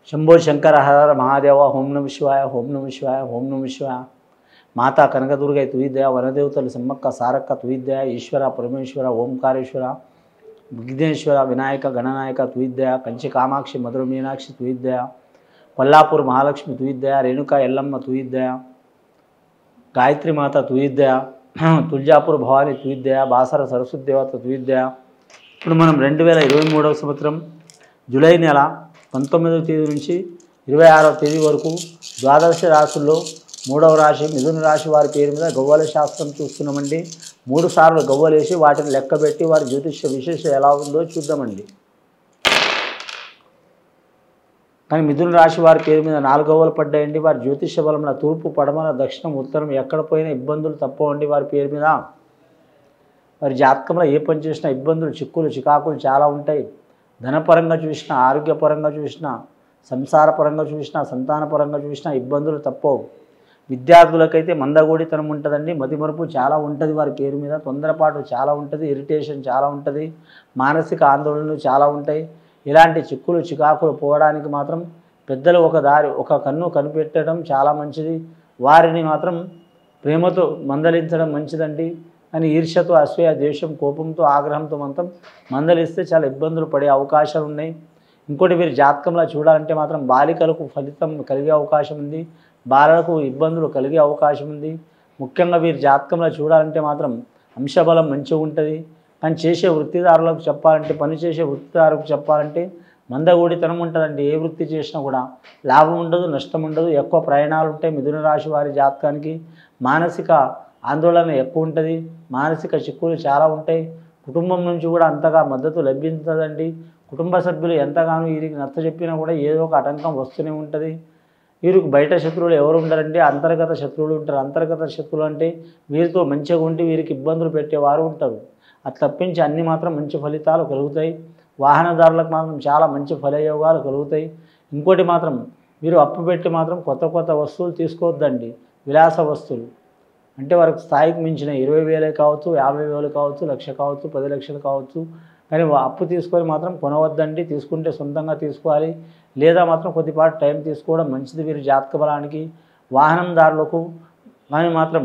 శంభో శంకర హర మహాదేవ ఓం నమ శివాయ ఓం నమ శివాయ ఓం నమ శివాయ. మాతా కనకదుర్గ తుయిద్దయ వనదేవతలు సమ్మక్క సారక్క తుయిద్దయ ఈశ్వర పరమేశ్వర ఓంకారేశ్వర విఘ్నేశ్వర వినాయక గణనాయక తుయిద్దయ కంచి కామాక్షి మధుర మీనాక్షి తుయిద్దయ కొల్లాపూర్ మహాలక్ష్మి తుయిద్దయ రేణుకా ఎల్లమ్మ తుయిద్దయ గాయత్రి మాత తుయిద్దయ తుల్జాపూర్ భవాని తుయిద్దయ బాసర సరస్వతి దేవత తుయిద్దయ. ఇప్పుడు మనం 2023వ సంవత్సరం జూలై నెల 19వ తేదీ నుంచి 26వ తేదీ వరకు ద్వాదశ రాశుల్లో 3వ రాశి మిథున రాశి వారి పేరు మీద గవ్వల శాస్త్రం చూస్తున్నామండి. 3 సార్లు గవ్వలేసి వాటిని లెక్కబెట్టి వారి జ్యోతిష్య విశేషం ఎలా ఉందో చూద్దామండి. కానీ మిథున రాశి వారి పేరు మీద 4 గవ్వలు పడ్డాయండి. వారి జ్యోతిష్య బలంలో తూర్పు పడమర దక్షిణం ఉత్తరం ఎక్కడ పోయినా ఇబ్బందులు తప్పవండి. వారి పేరు మీద వారి జాతకంలో ఏ పని చేసినా ఇబ్బందులు చిక్కులు చికాకులు చాలా ఉంటాయి. ధనపరంగా చూసినా ఆరోగ్యపరంగా చూసినా సంసారపరంగా చూసినా సంతానపరంగా చూసినా ఇబ్బందులు తప్పవు. విద్యార్థులకైతే మందగోడితనం ఉంటుందండి, మతిమరుపు చాలా ఉంటుంది. వారి పేరు మీద తొందరపాటు చాలా ఉంటుంది, ఇరిటేషన్ చాలా ఉంటుంది, మానసిక ఆందోళనలు చాలా ఉంటాయి. ఇలాంటి చిక్కులు చికాకులు పోవడానికి మాత్రం పెద్దలు ఒక కన్ను కనిపెట్టడం చాలా మంచిది. వారిని మాత్రం ప్రేమతో మందలించడం మంచిదండి. కానీ ఈర్ష్యతో అసూయ ద్వేషం కోపంతో ఆగ్రహంతో మాత్రం మందలిస్తే చాలా ఇబ్బందులు పడే అవకాశాలు ఉన్నాయి. ఇంకోటి వీరి జాతకంలో చూడాలంటే మాత్రం బాలికలకు ఫలితం కలిగే అవకాశం ఉంది, బాలలకు ఇబ్బందులు కలిగే అవకాశం ఉంది. ముఖ్యంగా వీరి జాతకంలో చూడాలంటే మాత్రం అంశబలం మంచిగా ఉంటుంది. కానీ చేసే వృత్తిదారులకు చెప్పాలంటే పని చేసే వృత్తిదారులకు చెప్పాలంటే మందగోడితనం ఉంటుందండి. ఏ వృత్తి చేసినా కూడా లాభం ఉండదు, నష్టం ఉండదు, ఎక్కువ ప్రయాణాలు ఉంటాయి. మిథున రాశి వారి జాతకానికి మానసిక ఆందోళన ఎక్కువ ఉంటుంది, మానసిక చిక్కులు చాలా ఉంటాయి. కుటుంబం నుంచి కూడా అంతగా మద్దతు లభించదండి. కుటుంబ సభ్యులు ఎంతగానో వీరికి నచ్చ చెప్పినా కూడా ఏదో ఒక ఆటంకం వస్తూనే ఉంటుంది. వీరికి బయట శత్రువులు ఎవరు ఉండరండి, అంతర్గత శత్రువులు ఉంటారు. అంతర్గత శత్రువులు అంటే వీరితో మంచిగా ఉండి వీరికి ఇబ్బందులు పెట్టేవారు ఉంటారు. అది తప్పించి అన్ని మాత్రం మంచి ఫలితాలు కలుగుతాయి. వాహనదారులకు మాత్రం చాలా మంచి ఫలయోగాలు కలుగుతాయి. ఇంకోటి మాత్రం మీరు అప్పు పెట్టి మాత్రం కొత్త కొత్త వస్తువులు తీసుకోవద్దండి. విలాస వస్తువులు అంటే వారికి స్థాయికి మించిన 20,000 కావచ్చు, 50,000 కావచ్చు, 1,00,000 కావచ్చు, 10 లక్షలు కావచ్చు. కానీ అప్పు తీసుకొని మాత్రం కొనవద్దండి. తీసుకుంటే సొంతంగా తీసుకోవాలి, లేదా మాత్రం కొద్దిపాటు టైం తీసుకోవడం మంచిది వీరి జాతక బలానికి. వాహనందారులకు కానీ మాత్రం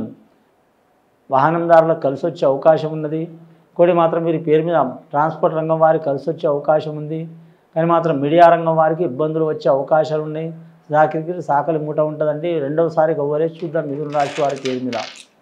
వాహనందారులకు కలిసి వచ్చే అవకాశం ఉన్నది. ఇంకోటి మాత్రం వీరి పేరు మీద ట్రాన్స్పోర్ట్ రంగం వారికి కలిసి వచ్చే అవకాశం ఉంది. కానీ మాత్రం మీడియా రంగం వారికి ఇబ్బందులు వచ్చే అవకాశాలు ఉన్నాయి. సాకిరికి సాకలి మూట ఉంటుందండి. రెండవసారి గవ్వలేసి చూద్దాం మిథున రాశి వారి పేరు మీద.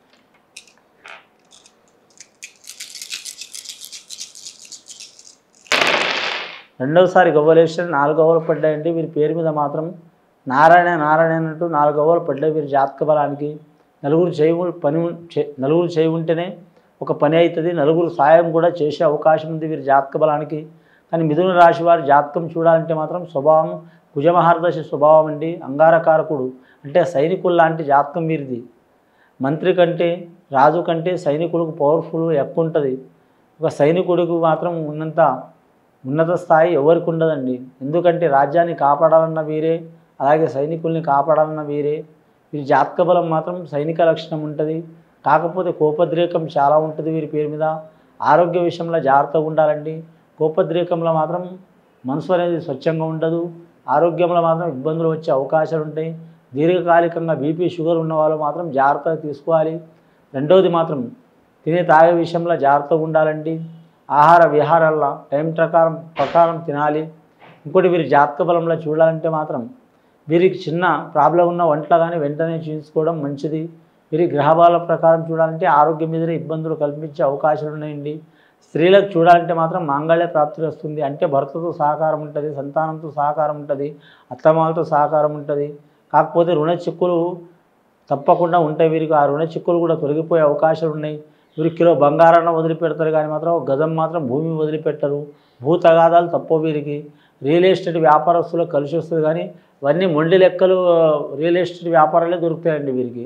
రెండవసారి గవ్వలేసిన 4 గవ్వలు పడ్డాయండి. వీరి పేరు మీద మాత్రం నారాయణ నారాయణ అంటూ 4 గవ్వలు పడ్డాయి వీరి జాతక బలానికి. నలుగురు చేయి ఉంటేనే ఒక పని అవుతుంది. నలుగురు సాయం కూడా చేసే అవకాశం ఉంది వీరి జాతక బలానికి. కానీ మిథున రాశి వారి జాతకం చూడాలంటే మాత్రం స్వభావం కుజమహారదశ స్వభావం అండి. అంగారకారకుడు అంటే సైనికులు లాంటి జాతకం వీరిది. మంత్రి కంటే రాజు కంటే సైనికులకు పవర్ఫుల్ ఎక్కువ ఉంటుంది. ఒక సైనికుడికి మాత్రం ఉన్నత స్థాయి ఎవరికి ఉండదండి. ఎందుకంటే రాజ్యాన్ని కాపాడాలన్న వీరే, అలాగే సైనికుల్ని కాపాడాలన్న వీరే. వీరి జాతక బలం మాత్రం సైనిక లక్షణం ఉంటుంది. కాకపోతే కోపద్రేకం చాలా ఉంటుంది వీరి పేరు మీద. ఆరోగ్య విషయంలో జాగ్రత్తగా ఉండాలండి. కోపద్రేకంలో మాత్రం మనసు అనేది స్వచ్ఛంగా ఉండదు. ఆరోగ్యంలో మాత్రం ఇబ్బందులు వచ్చే అవకాశాలు ఉంటాయి. దీర్ఘకాలికంగా బీపీ షుగర్ ఉన్న వాళ్ళు మాత్రం జాగ్రత్తగా తీసుకోవాలి. రెండవది మాత్రం తాగే విషయంలో జాగ్రత్తగా ఉండాలండి. ఆహార విహారాల టైం ప్రకారం తినాలి. ఇంకోటి వీరి జాతక బలంలో చూడాలంటే మాత్రం వీరికి చిన్న ప్రాబ్లం ఉన్న వంటలు కానీ వెంటనే చూసుకోవడం మంచిది. వీరి గ్రహబాల ప్రకారం చూడాలంటే ఆరోగ్యం మీదనే ఇబ్బందులు కల్పించే అవకాశాలు ఉన్నాయండి. స్త్రీలకు చూడాలంటే మాత్రం మాంగళ్య ప్రాప్తి వస్తుంది. అంటే భర్తతో సహకారం ఉంటుంది, సంతానంతో సహకారం ఉంటుంది, అత్తమాలతో సహకారం ఉంటుంది. కాకపోతే రుణ చిక్కులు తప్పకుండా ఉంటాయి వీరికి. ఆ రుణ చిక్కులు కూడా తొలగిపోయే అవకాశాలు ఉన్నాయి. వీరు కిలో బంగారాన్ని వదిలిపెడతారు కానీ మాత్రం గజం మాత్రం భూమి వదిలిపెట్టరు. భూ తగాదాలు తప్ప వీరికి. రియల్ ఎస్టేట్ వ్యాపారస్తులకు కలిసి వస్తుంది. కానీ ఇవన్నీ మొండి లెక్కలు రియల్ ఎస్టేట్ వ్యాపారాలే దొరుకుతాయండి వీరికి.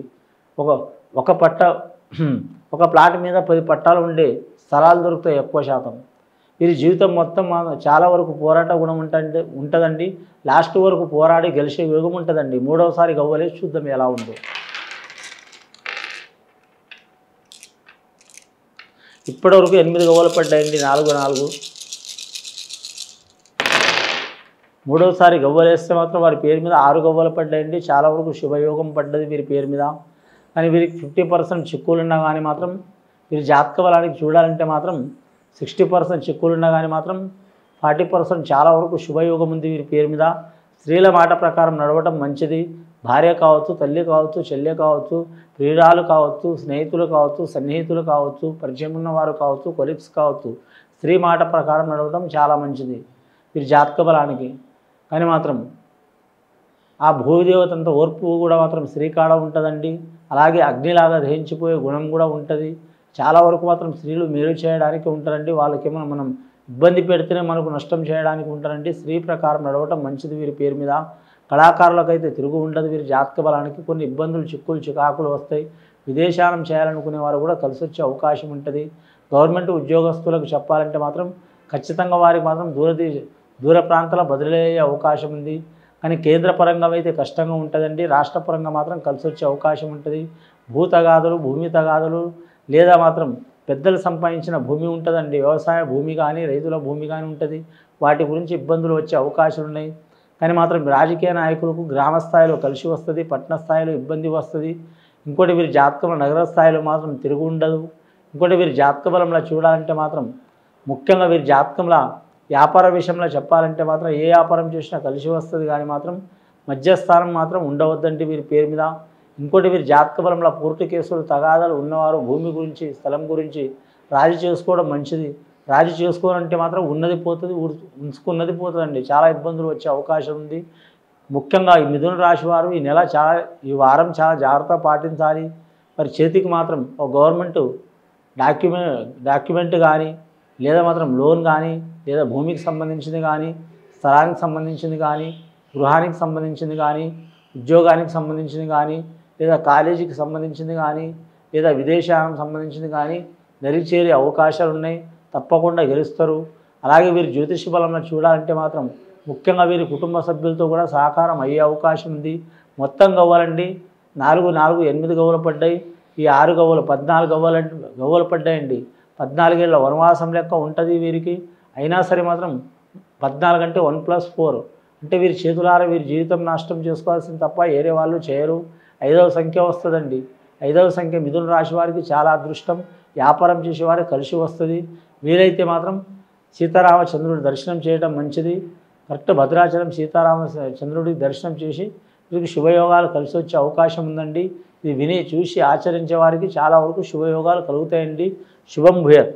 ఒక ప్లాట్ మీద 10 పట్టాలు ఉండే స్థలాలు దొరుకుతాయి ఎక్కువ శాతం. వీరి జీవితం మొత్తం చాలా వరకు పోరాట గుణం ఉంటుందండి. లాస్ట్ వరకు పోరాడి గెలిచే యోగం ఉంటుందండి. 3వసారి గవ్వలేసి చూద్దాం ఎలా ఉందో. ఇప్పటివరకు 8 గవ్వలు పడ్డాయండి. 4 మూడోసారి గవ్వలేస్తే మాత్రం వారి పేరు మీద 6 గవ్వలు పడ్డాయండి. చాలా వరకు శుభయోగం పడ్డది వీరి పేరు మీద. కానీ వీరికి 50% చిక్కులున్నా కానీ మాత్రం వీరి జాతక బలానికి చూడాలంటే మాత్రం 60% చిక్కులున్నా కానీ మాత్రం 40% చాలా వరకు శుభయోగం ఉంది వీరి పేరు మీద. స్త్రీల మాట ప్రకారం నడవటం మంచిది. భార్య కావచ్చు, తల్లి కావచ్చు, చెల్లె కావచ్చు, ప్రియురాలు కావచ్చు, స్నేహితులు కావచ్చు, సన్నిహితులు కావచ్చు, పరిచయం ఉన్నవారు కావచ్చు, కొలీగ్స్ కావచ్చు, స్త్రీ మాట ప్రకారం నడవటం చాలా మంచిది వీరి జాతక బలానికి. కానీ మాత్రం ఆ భూదేవత అంత ఓర్పు కూడా మాత్రం స్త్రీ కాడ ఉంటుందండి. అలాగే అగ్నిలాగా దహించిపోయే గుణం కూడా ఉంటుంది. చాలా వరకు మాత్రం స్త్రీలు మేలు చేయడానికి ఉంటారండి. వాళ్ళకేమో మనం ఇబ్బంది పెడితేనే మనకు నష్టం చేయడానికి ఉంటారండి. స్త్రీ ప్రకారం నడవటం మంచిది వీరి పేరు మీద. కళాకారులకైతే తిరుగు ఉండదు వీరి జాతక బలానికి. కొన్ని ఇబ్బందులు, చిక్కులు, చికాకులు వస్తాయి. విదేశానం చేయాలనుకునే వారు కూడా కలిసి వచ్చే అవకాశం ఉంటుంది. గవర్నమెంట్ ఉద్యోగస్తులకు చెప్పాలంటే మాత్రం ఖచ్చితంగా వారికి మాత్రం దూర ప్రాంతాల బదిలీ అయ్యే అవకాశం ఉంది. కానీ కేంద్ర పరంగా అయితే కష్టంగా ఉంటుందండి. రాష్ట్ర పరంగా మాత్రం కలిసి వచ్చే అవకాశం ఉంటుంది. భూ తగాదులు, భూమి తగాదులు లేదా మాత్రం పెద్దలు సంపాదించిన భూమి ఉంటుందండి. వ్యవసాయ భూమి కానీ, రైతుల భూమి కానీ ఉంటుంది. వాటి గురించి ఇబ్బందులు వచ్చే అవకాశాలు ఉన్నాయి. కానీ మాత్రం రాజకీయ నాయకులకు గ్రామ స్థాయిలో కలిసి వస్తుంది, పట్టణ స్థాయిలో ఇబ్బంది వస్తుంది. ఇంకోటి వీరి జాతకంలో నగర స్థాయిలో మాత్రం తిరుగు ఉండదు. ఇంకోటి వీరి జాతక బలంలో చూడాలంటే మాత్రం ముఖ్యంగా వీరి జాతకంలో వ్యాపార విషయంలో చెప్పాలంటే మాత్రం ఏ వ్యాపారం చేసినా కలిసి వస్తుంది. కానీ మాత్రం మధ్యస్థానం మాత్రం ఉండవద్దండి వీరి పేరు మీద. ఇంకోటి వీరి జాతక బలంలో కోర్టు కేసులు, తగాదాలు ఉన్నవారు భూమి గురించి, స్థలం గురించి రాజీ చేసుకోవడం మంచిది. రాజీ చేసుకోవాలంటే మాత్రం ఉన్నది పోతుంది, ఉంచుకున్నది పోతుందండి. చాలా ఇబ్బందులు వచ్చే అవకాశం ఉంది. ముఖ్యంగా ఈ మిథున రాశి వారు ఈ వారం చాలా జాగ్రత్త పాటించాలి. మరి చేతికి మాత్రం ఒక గవర్నమెంట్ డాక్యుమెంట్ కానీ లేదా మాత్రం లోన్ కానీ లేదా భూమికి సంబంధించింది కానీ, స్థలానికి సంబంధించింది కానీ, గృహానికి సంబంధించింది కానీ, ఉద్యోగానికి సంబంధించింది కానీ, లేదా కాలేజీకి సంబంధించింది కానీ, లేదా విదేశానికి సంబంధించింది కానీ దరిచేరే అవకాశాలు ఉన్నాయి. తప్పకుండా గెలుస్తారు. అలాగే వీరు జ్యోతిష బలంలో చూడాలంటే మాత్రం ముఖ్యంగా వీరి కుటుంబ సభ్యులతో కూడా సహకారం అయ్యే అవకాశం ఉంది. మొత్తం గవ్వలండి 4 8 గవ్వలు పడ్డాయి. ఈ 6 గవ్వలు 14 గవ్వలు పడ్డాయండి. 14 ఏళ్ళ వనవాసం లెక్క ఉంటుంది వీరికి. అయినా సరే మాత్రం 14 అంటే 1+4 అంటే వీరి చేతులారా వీరి జీవితం నష్టం చేసుకోవాల్సింది తప్ప వేరే వాళ్ళు చేయరు. 5వ సంఖ్య వస్తుందండి. 5వ సంఖ్య మిథున రాశి వారికి చాలా అదృష్టం. వ్యాపారం చేసేవారికి కలిసి వస్తుంది. వీరైతే మాత్రం సీతారామచంద్రుడి దర్శనం చేయడం మంచిది. కరెక్ట్ భద్రాచలం సీతారామచంద్రుడి దర్శనం చేసి వీరికి శుభయోగాలు కలిసి వచ్చే అవకాశం ఉందండి. ఇది విని చూసి ఆచరించే వారికి చాలా వరకు శుభయోగాలు కలుగుతాయండి. శుభం భూయాత్.